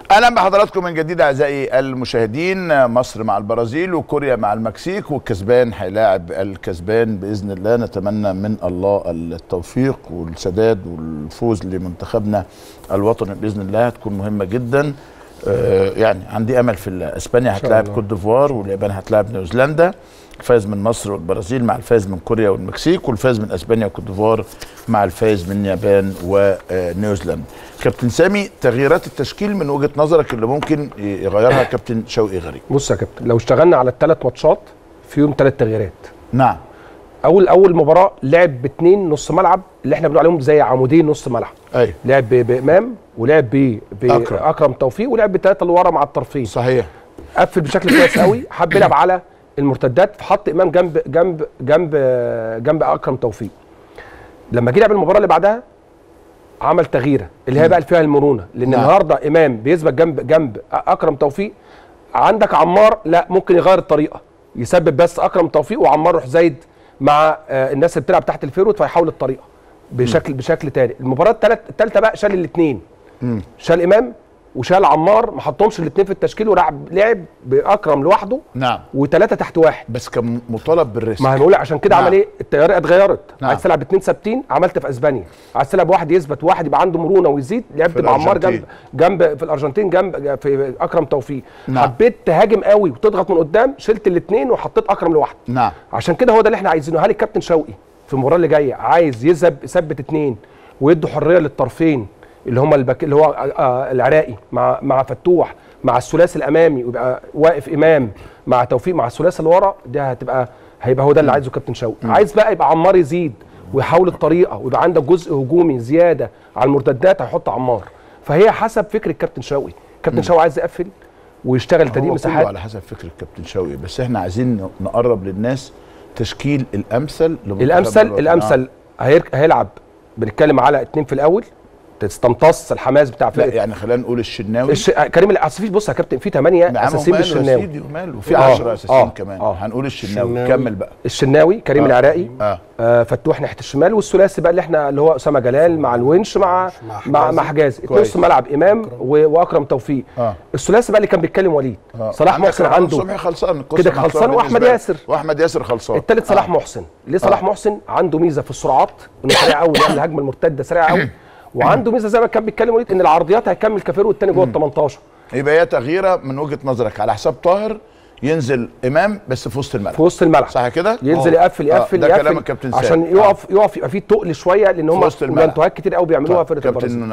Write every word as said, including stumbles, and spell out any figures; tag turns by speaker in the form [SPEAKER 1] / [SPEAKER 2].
[SPEAKER 1] اهلا بحضراتكم من جديد اعزائي المشاهدين. مصر مع البرازيل وكوريا مع المكسيك، والكسبان هيلاعب الكسبان باذن الله. نتمنى من الله التوفيق والسداد والفوز لمنتخبنا الوطني باذن الله. هتكون مهمه جدا. آه يعني عندي امل في الله. اسبانيا هتلاعب كوت ديفوار، واليابان هتلاعب نيوزيلندا. الفائز من مصر والبرازيل مع الفائز من كوريا والمكسيك، والفائز من اسبانيا وكوت ديفوار مع الفائز من اليابان ونيوزيلندا. كابتن سامي، تغييرات التشكيل من وجهة نظرك اللي ممكن يغيرها كابتن شوقي غريب؟
[SPEAKER 2] بص يا كابتن، لو اشتغلنا على الثلاث ماتشات فيهم ثلاث تغييرات.
[SPEAKER 1] نعم.
[SPEAKER 2] اول اول مباراه لعب باثنين نص ملعب اللي احنا بنقول عليهم زي عمودين نص ملعب.
[SPEAKER 1] ايوه.
[SPEAKER 2] لعب بامام، ولعب باكرم توفيق، ولعب بثلاثه اللي ورا مع الطرفين.
[SPEAKER 1] صحيح.
[SPEAKER 2] قفل بشكل كويس قوي، حب يلعب على المرتدات، فحط امام جنب جنب جنب جنب اكرم توفيق. لما جه لعب المباراه اللي بعدها عمل تغييره اللي هي بقى فيها المرونه، لان نعم. النهارده امام بيثبت جنب جنب اكرم توفيق. عندك عمار لا، ممكن يغير الطريقه، يسبب بس اكرم توفيق وعمار يروح زايد مع الناس اللي بتلعب تحت الفيرود، فيحاول الطريقه بشكل م. بشكل تاني. المباراه الثالثه بقى شال الاثنين، شال امام وشال عمار، ما حطهمش الاثنين في التشكيل، ولعب لعب باكرم لوحده.
[SPEAKER 1] نعم.
[SPEAKER 2] وثلاثه تحت واحد،
[SPEAKER 1] بس كان مطالب بالريسك.
[SPEAKER 2] ما هنقول عشان كده. نعم. عمل ايه؟ التيارات اتغيرت.
[SPEAKER 1] نعم.
[SPEAKER 2] عايز تلعب اثنين ثابتين، عملت في اسبانيا. عايز تلعب واحد يثبت وواحد يبقى عنده مرونه ويزيد، لعبت بعمار جنب جنب في الارجنتين جنب في اكرم توفيق. نعم. حبيت تهاجم قوي وتضغط من قدام، شلت الاثنين وحطيت اكرم لوحده.
[SPEAKER 1] نعم.
[SPEAKER 2] عشان كده هو ده اللي احنا عايزينه. هل الكابتن شوقي في المباراه اللي جايه عايز يثبت يثبت اثنين ويدوا حريه للطرفين اللي هم البك... اللي هو آه العراقي مع مع فتوح مع الثلاثي الامامي، ويبقى واقف امام مع توفيق مع الثلاثي اللي ورا؟ ده هتبقى هيبقى هو ده اللي عايزه كابتن شوقي. عايز بقى يبقى عمار يزيد ويحاول الطريقه، ويبقى عندك جزء هجومي زياده على المرتدات، هيحط عمار. فهي حسب فكر الكابتن شوقي. كابتن شوقي عايز يقفل ويشتغل تدريب مساحات
[SPEAKER 1] على حسب فكر الكابتن شوقي، بس احنا عايزين نقرب للناس تشكيل الامثل.
[SPEAKER 2] الامثل الامثل هيلعب. بنتكلم على اثنين في الاول تستمتص الحماس بتاع فرقه.
[SPEAKER 1] لا يعني خلينا نقول الشناوي،
[SPEAKER 2] الش... كريم الاساسي. بص يا كابتن، في ثمانيه اساسيين بالشناوي
[SPEAKER 1] وفي عشرة اساسيين
[SPEAKER 2] آه.
[SPEAKER 1] كمان.
[SPEAKER 2] آه.
[SPEAKER 1] هنقول الشناوي. كمل بقى.
[SPEAKER 2] الشناوي، كريم آه. العراقي،
[SPEAKER 1] آه.
[SPEAKER 2] آه فتوح ناحيه الشمال، والثلاثي بقى اللي احنا اللي هو اسامه جلال مع الونش مع مع مع حجازي. نص ملعب امام و... واكرم توفيق. آه. الثلاثي بقى اللي كان بيتكلم وليد. آه. صلاح محسن عنده
[SPEAKER 1] صبحي خلصان
[SPEAKER 2] كده خلصان، واحمد ياسر
[SPEAKER 1] واحمد ياسر خلصان.
[SPEAKER 2] الثالث صلاح آه. محسن. ليه صلاح آه. محسن؟ عنده ميزه في السرعات، انه سريع قوي، يعمل الهجمه المرتده سريع قوي. وعنده ميزه زي ما كان بيتكلم وليد ان العرضيات هيكمل كافيرو والتاني جوه ال تمنتاشر.
[SPEAKER 1] يبقى هي تغييره من وجهه نظرك على حساب طاهر، ينزل امام بس في وسط الملعب.
[SPEAKER 2] في وسط الملعب
[SPEAKER 1] صح كده؟
[SPEAKER 2] ينزل يقفل يقفل
[SPEAKER 1] ده
[SPEAKER 2] يقفل
[SPEAKER 1] كلام الكابتن
[SPEAKER 2] عشان يقف آه. يقف يبقى فيه تقل شويه، لان هم الانتوهات كتير قوي بيعملوها فرقه البرازيل.